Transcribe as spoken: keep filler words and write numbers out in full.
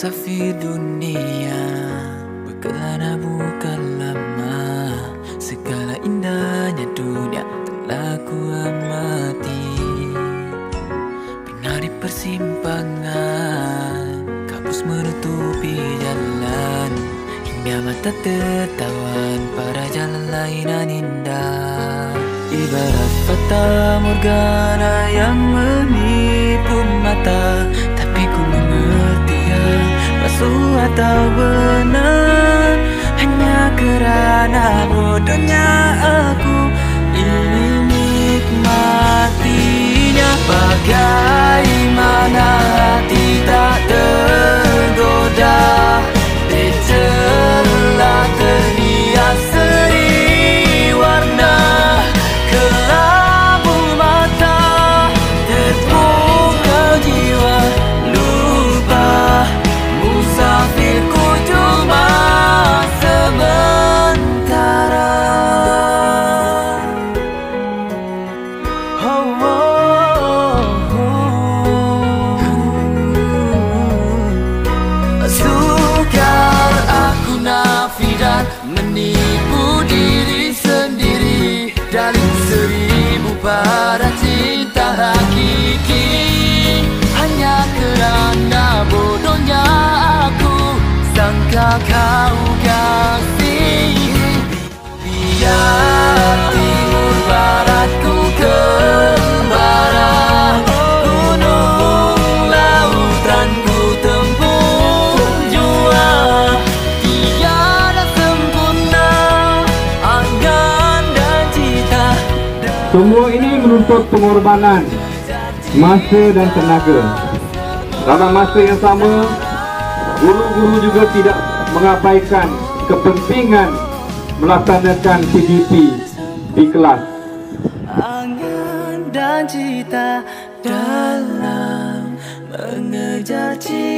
musafir dunia, berkelana bukan lama. Segala indahnya dunia telah ku amati. Pernah di persimpangan, kabus menutupi jalan, hingga mata tertawan pada jalan lainan indah. Ibarat fata morgana yang menipu mata, tapi ku mengerti ya, palsu atau benar. Hanya kerana bodohnya aku ingin nikmatinya. Bagaimana hati tak tergoda, tercela terhias seri warna. Kelabu mata, terbuka jiwa, lupa musafirku cuma sementara. Oh, oh, oh. Sukar aku nafi dan menipu diri sendiri dari seribu pada cinta hakiki. Hanya kerana bodohnya aku sangka kau kasih. Biar timur baratku kembara, gunung lautan ku tempuh jua. Tiada sempurna angan dan cita. Semua ini menuntut pengorbanan masa dan tenaga. Dalam masa yang sama, guru-guru juga tidak mengabaikan kepentingan melaksanakan P D P di kelas. Angan dan cita dalam mengejar cita.